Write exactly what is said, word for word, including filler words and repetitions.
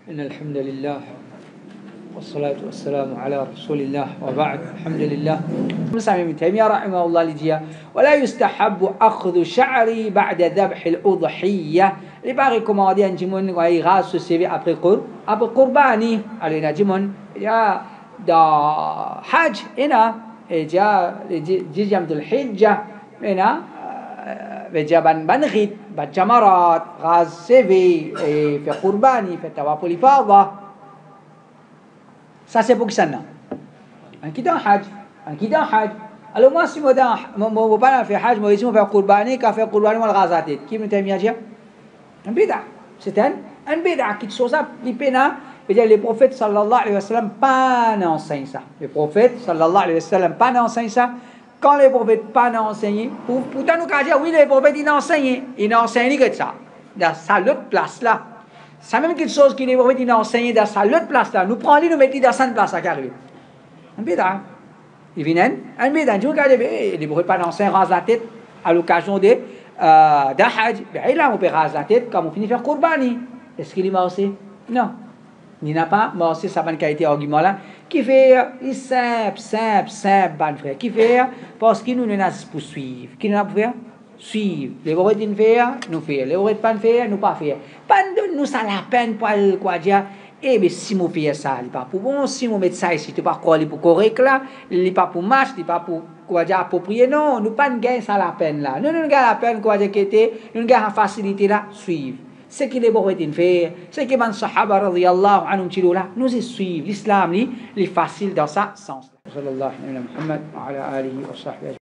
إن الحمد لله والصلاة والسلام على رسول الله وبعد. الحمد لله. مسلم ابن تيمية رحمه الله لجيا ولا يستحب أخذ شعري بعد ذبح الأضحية لباقي كمادي أنجمون وهي غاس سيبي أبقي قر أبقي قرباني علينا جمون يا دا حج هنا جا جي ذو الحجة هنا بجبن بنغيد بجمرات غاز سيبي في قرباني في التواف الإفاضة. Ça c'est pour que ça n'a. Un qui dans Hajj, un qui dans Hajj. Alors moi si moi dans moi pas faire Hajj, moi ici moi faire Qurbani, qu'à faire Qurbani moi le Ghazatit. Qui me t'aime dire? Un bid'a. C'est un un bid'a qui chose ça pipena. C'est-à-dire les prophètes sallallahu alayhi wa sallam pas n'enseignent ça. Les prophètes sallallahu alayhi wa sallam pas n'enseignent ça. Quand les prophètes pas n'enseignent, pour pourtant nous qu'à dire oui les prophètes ils enseignent, ils n'enseignent que ça. Dans sa l'autre place là. C'est même quelque chose qui les prophètes ils enseignent dans sa l'autre place là. Nous prenons nous mettons dans cette place là carré. Un bid'a. Ils viennent, un bid'a. Tu regardes les prophètes pas n'enseignent rase la tête à l'occasion de euh, d'un Hajj. Ben là on peut raser la tête quand on finit faire Qurbani. Est-ce qu'il est mort aussi? Non. Il n'a pas mort aussi ça va une argument là. Qui fait il simple simple simple ban frère. Qui fait parce qu'il nous n'a pour suivre. Qui nous a pour faire suivre. Les prophètes ils faire, nous faire. Les prophètes pas faire, nous pas faire. Pas de nous ça la peine pour quoi dire. Eh bien si nous fait ça, il pas pour bon. Si nous mettons ça ici, tu pas quoi, il pour correct là, il pas pour match, il pas pour quoi dire approprié. Non, nous pas gain ça la peine là. Nous nous gain la peine quoi dire qui était, nous gain la facilité là, suivre. Ce qui les prophètes fait, ce qui les sahaba radiyallahu anhum tilo là, nous suivre l'islam li, li facile dans ça sens. Sallallahu alayhi wa sallam wa ala alihi wa sahbihi.